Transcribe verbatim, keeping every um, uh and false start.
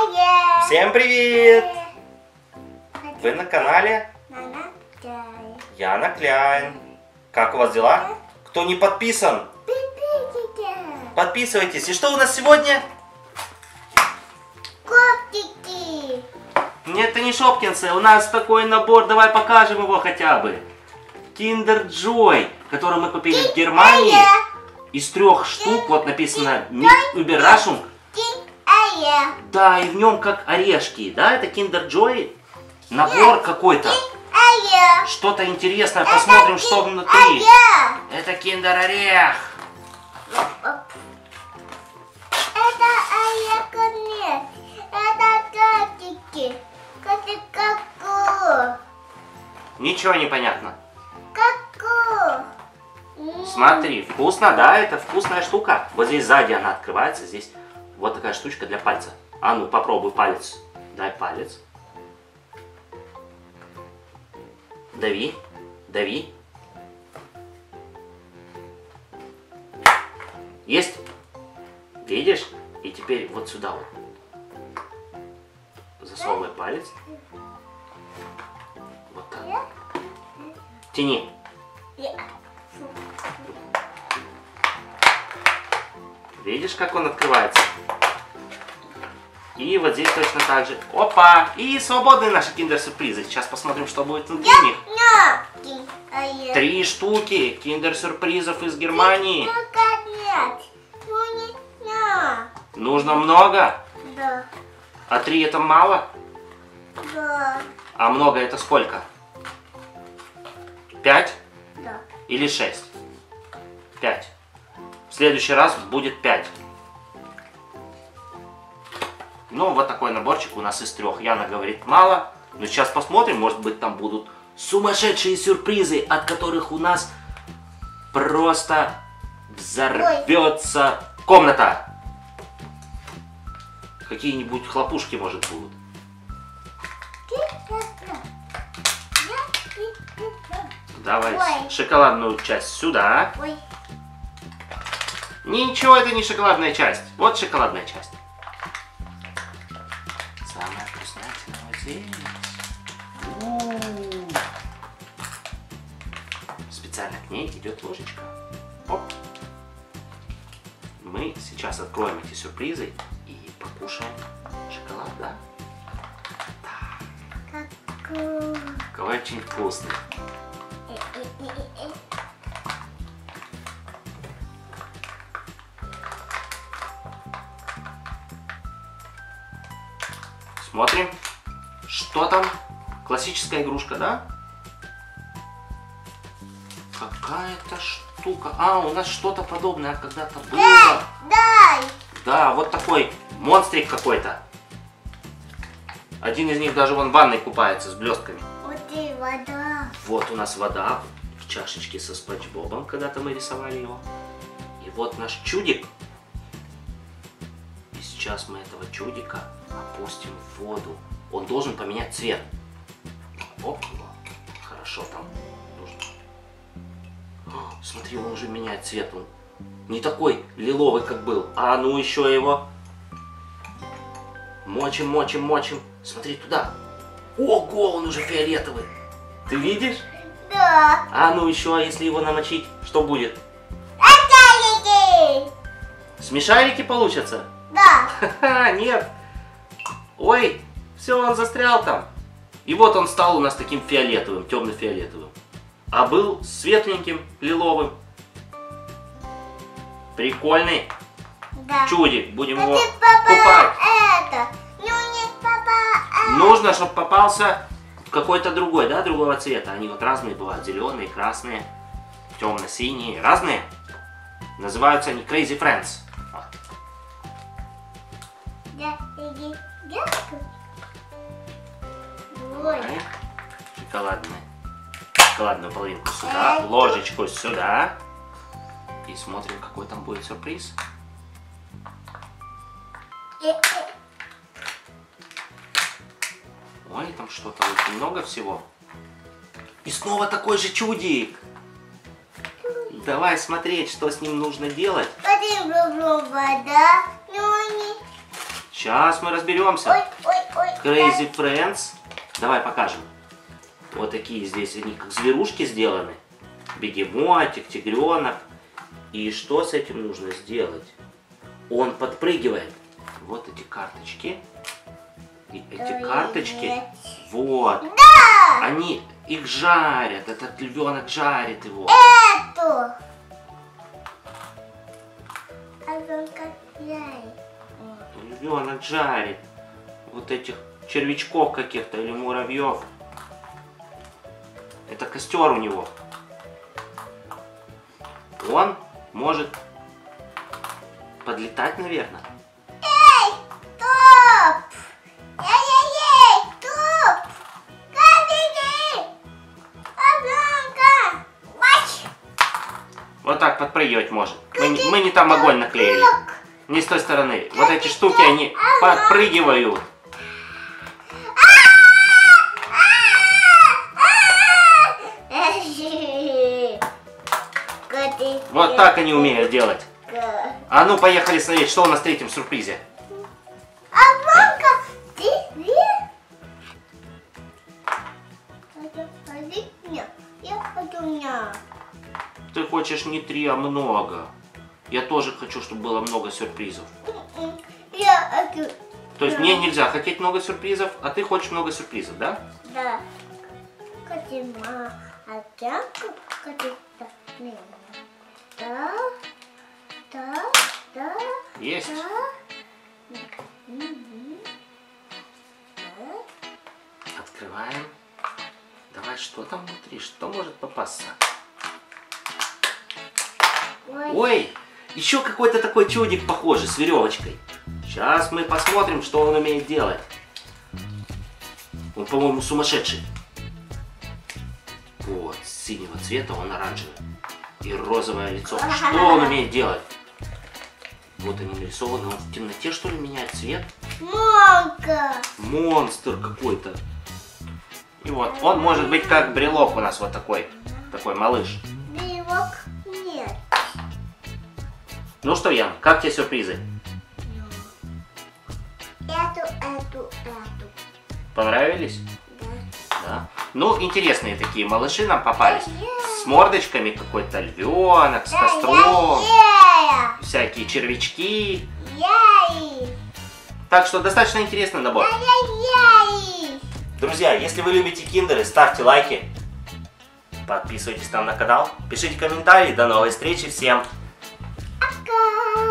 Всем привет! Вы на канале Яна Кляйн. Как у вас дела? Кто не подписан? Подписывайтесь. И что у нас сегодня? Коптики. Нет, это не Шопкинсы. У нас такой набор. Давай покажем его хотя бы. Kinder Joy, который мы купили в Германии. Из трех штук. Вот написано Überraschung. Да, и в нем как орешки. Да, это Kinder Joy. Набор какой-то. Что-то интересное. Посмотрим, что внутри. Это Kinder Орех. Это орех нет. Это котики. Котик каку. Ничего не понятно. Каку. Смотри, вкусно, да, это вкусная штука. Вот здесь сзади она открывается, здесь вот такая штучка для пальца. А ну, попробуй палец. Дай палец. Дави, дави. Есть? Видишь? И теперь вот сюда вот. Засовывай палец. Вот так. Тяни. Видишь, как он открывается? И вот здесь точно так же. Опа! И свободные наши киндер-сюрпризы. Сейчас посмотрим, что будет внутри них. Три штуки киндер-сюрпризов из Германии. Нужно много? Да. А три это мало? Да. А много это сколько? Пять? Да. Или шесть? Пять. В следующий раз будет пять. Ну, вот такой наборчик у нас из трех. Яна говорит, мало. Но сейчас посмотрим, может быть, там будут сумасшедшие сюрпризы, от которых у нас просто взорвется комната. Какие-нибудь хлопушки, может, будут. Давай Ой. шоколадную часть сюда. Ой. Ничего, это не шоколадная часть. Вот шоколадная часть. Самая вкуснятина вот здесь. У-у-у. Специально к ней идет ложечка. Оп. Мы сейчас откроем эти сюрпризы и покушаем шоколад, да? Да. Каку. Какой очень вкусный. Смотрим, что там? Классическая игрушка, да? Какая-то штука. А, у нас что-то подобное когда-то было. Дай. Да, вот такой монстрик какой-то. Один из них даже вон в ванной купается с блестками. Вот и вода. Вот у нас вода в чашечке со Спанч Бобом, когда-то мы рисовали его. И вот наш чудик. И сейчас мы этого чудика опустим в воду. Он должен поменять цвет. Оп, хорошо там нужно. О, смотри, он уже меняет цвет. Он не такой лиловый, как был. А ну еще его. Мочим, мочим, мочим. Смотри туда. Ого, он уже фиолетовый. Ты видишь? Да. А ну еще, а если его намочить, что будет? Аталики. Смешарики получатся? Да. Ха-ха, нет. Ой, все, он застрял там. И вот он стал у нас таким фиолетовым, темно-фиолетовым. А был светленьким, лиловым. Прикольный. Да. Чудик, будем А его ты, папа, купать. это. Ну нет, папа. это. Нужно, чтобы попался какой-то другой, да, другого цвета. Они вот разные бывают, зеленые, красные, темно-синие, разные. Называются они Crazy Friends. Вот. Да, иди. Дядька. Ой. Давай. Шоколадную, шоколадную половинку сюда, ложечку сюда. И смотрим, какой там будет сюрприз. Э, э. Ой, там что-то очень много всего. И снова такой же чудик. Давай смотреть, что с ним нужно делать. Один вода. Ну не. Сейчас мы разберемся. Ой, ой, ой. Crazy Friends. Давай покажем. Вот такие здесь, они как зверушки сделаны. Бегемотик, тигренок. И что с этим нужно сделать? Он подпрыгивает. Вот эти карточки. И эти карточки, вот, Да! они их жарят. Этот львенок жарит его. Эту. А ну-ка, яй. Львенок жарит вот этих червячков каких-то или муравьев. Это костер у него. Он может подлетать, наверное. Эй, стоп! Эй-эй-эй, стоп! Каждый Обнанка! Мач! Вот так подпрыгивать может. Мы, не- мы не там огонь наклеили. Не с той стороны. Вот эти штуки, они подпрыгивают. Вот так они умеют делать. А ну, поехали смотреть, что у нас в третьем сюрпризе. Обнанка, ты где? Ходи, нет, я хочу меня. Ты хочешь не три, а много. Я тоже хочу, чтобы было много сюрпризов. Я хочу. То есть мне нельзя хотеть много сюрпризов, а ты хочешь много сюрпризов, да? Да. Катима, а я хочу. Да, да, да, Есть. да. Мгм. Да. Открываем. Давай, что там внутри? Что может попасться? Ой. Ой, еще какой-то такой чудик похожий с веревочкой. Сейчас мы посмотрим, что он умеет делать. Он, по-моему, сумасшедший. Вот, синего цвета, он оранжевый. И розовое лицо. Что он умеет делать? Вот они нарисованы. Он в темноте, что ли, меняет цвет? Мамка. Монстр какой-то. И вот, он может быть как брелок у нас вот такой. Такой малыш. Белок нет. Ну что, Ян, как тебе сюрпризы? Эту, эту, эту. Понравились? Да. Да. Ну, интересные такие малыши нам попались. С мордочками, какой-то львенок, с костром, Я, всякие червячки. я, я, Так что достаточно интересный набор. я. Друзья, если вы любите киндеры, ставьте лайки. Подписывайтесь там на канал. Пишите комментарии. До новой встречи всем. Пока.